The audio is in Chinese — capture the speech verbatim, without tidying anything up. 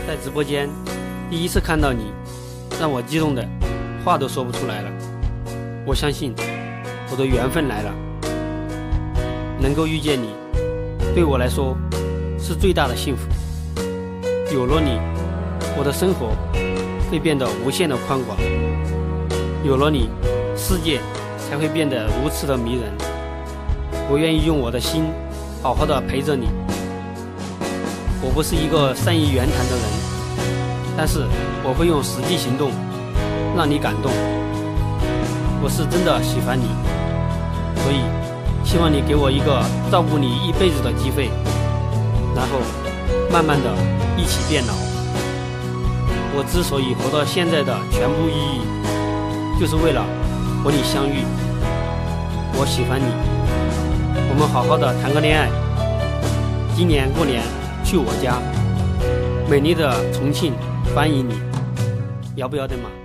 在直播间第一次看到你，让我激动的话都说不出来了。我相信我的缘分来了，能够遇见你，对我来说是最大的幸福。有了你，我的生活会变得无限的宽广，有了你，世界才会变得如此的迷人。我愿意用我的心好好的陪着你。我不是一个善于言谈的人，但是我会用实际行动让你感动。我是真的喜欢你，所以希望你给我一个照顾你一辈子的机会，然后慢慢的一起变老。我之所以活到现在的全部意义，就是为了和你相遇。我喜欢你，我们好好的谈个恋爱。今年过年去我家，美丽的重庆欢迎你，要不要的嘛？